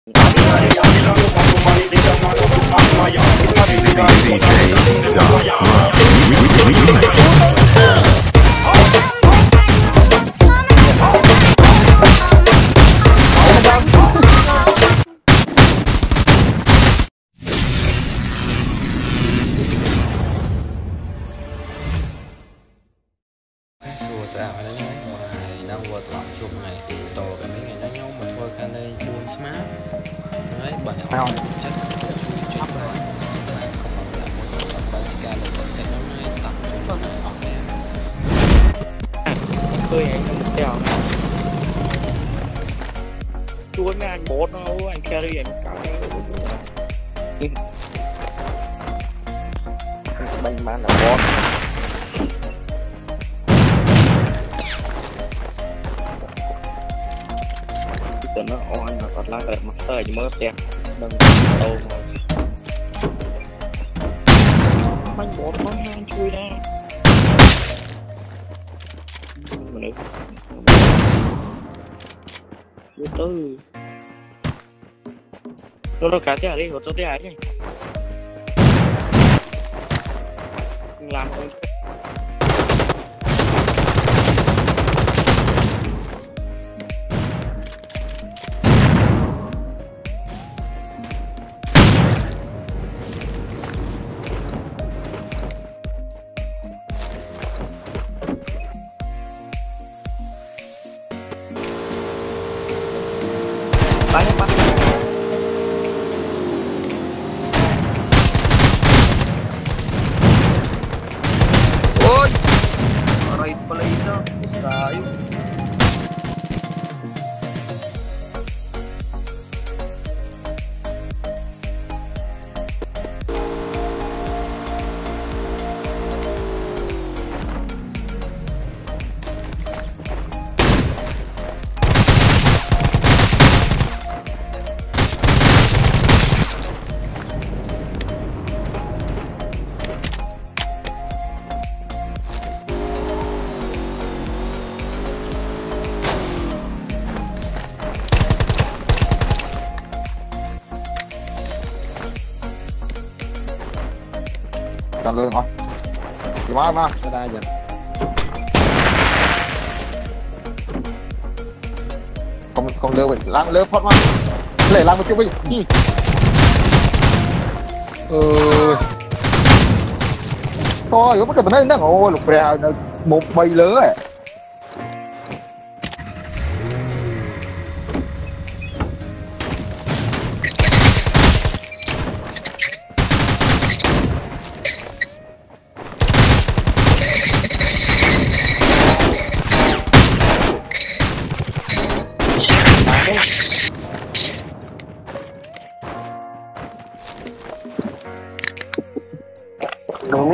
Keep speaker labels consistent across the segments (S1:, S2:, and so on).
S1: Dạ, phải nói ngoài đang vừa tập chụp này tổ cái mấy ngày đánh nhau mà thôi can đây buôn smart đấy bạn nhỏ chắc chụp rồi bạn ska là chắc nó này tập chụp sẽ học em
S2: cười anh không được theo chuối mấy anh bột nó anh carry anh cái đánh man là bot giờ nó on mà còn lại mặt trời chỉ mới đẹp đừng tô mà bánh bột nó hang chui ra mà được từ từ nó cả thế đi hột cho thế nhỉ làm thôi banyak pak oi right pala isa tayo
S3: Tàn lương thôi thì má má
S1: cái đa giờ
S3: không lương lăng lương phát má lấy lăng một chút đi thôi có cái vấn đề đó ôi lục bè một bầy lứa ấy
S2: đúng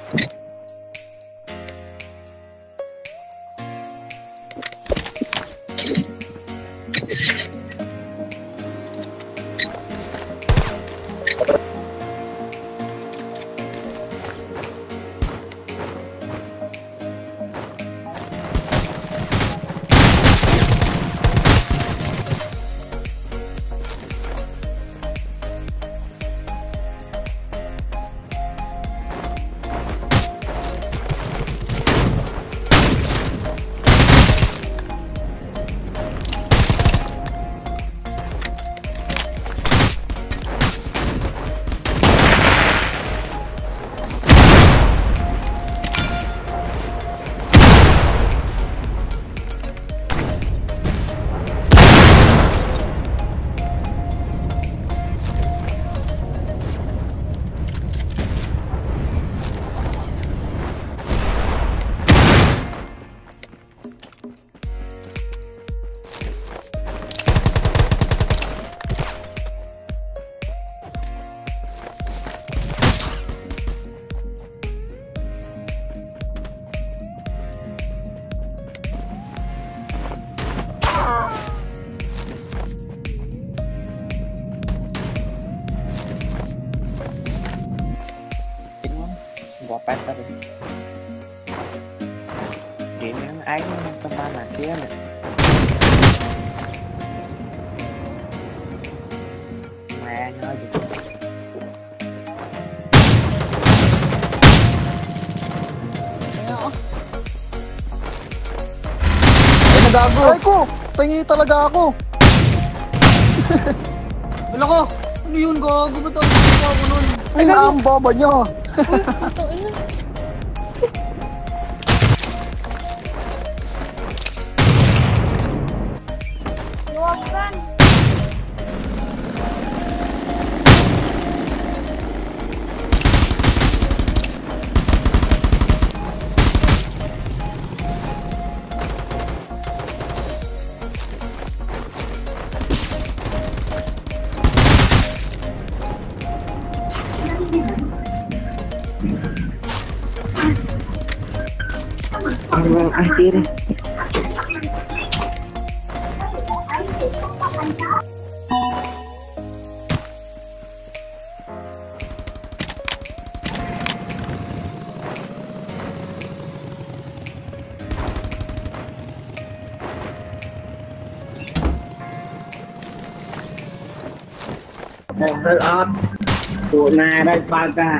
S2: bỏ pet ra đi điểm nó ánh trong ba là xía này
S3: nya aja. Ay, nagago. Ay ko, pengi talaga ako.
S4: Wala ko! Ano yun, gago? Ba't ako nun?
S3: Ay, ang baba niya.
S5: Luwagan.
S4: Level up. Tunay pagka.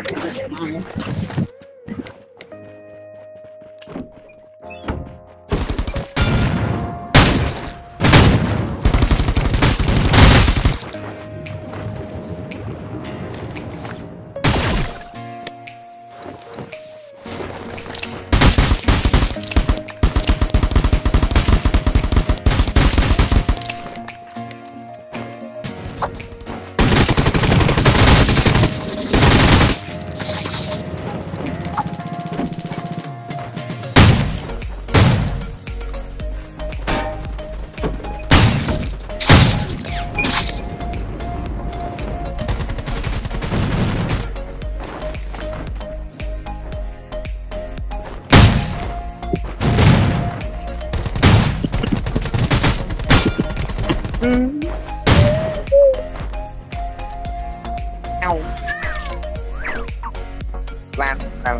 S3: Lan.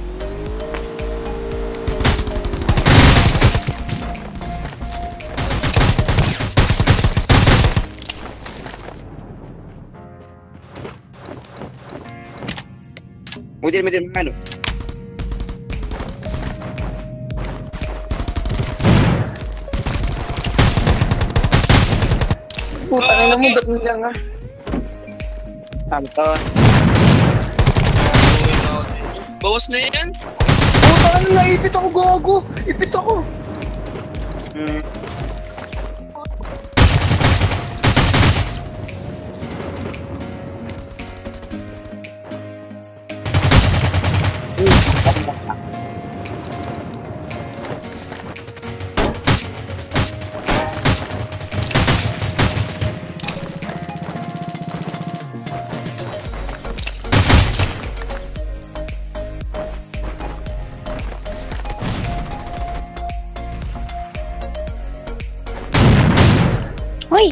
S3: Medir mana?
S4: Putang ina mo, ba't mo lang ah?
S2: Anton. Bawas na yan.
S3: Putang ina, naipit ako, gago. Ipit ako.
S5: Hoy!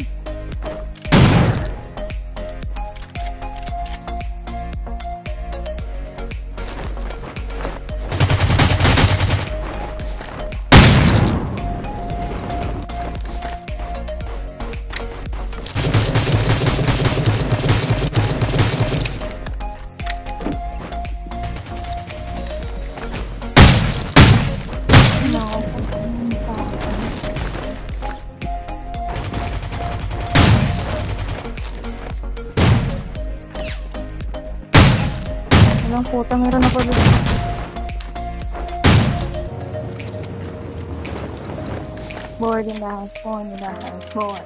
S5: Walang puta, meron na pala. Board in the house, phone in the house, board.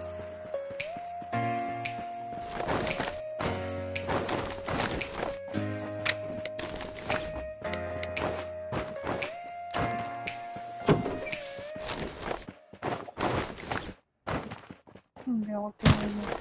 S5: Hindi ako tingin.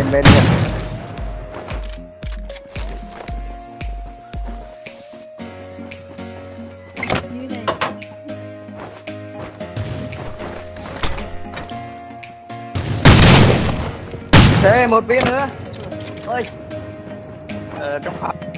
S3: bên kìa.
S5: Dưới đây.
S3: Thế một viên nữa ơi trong phòng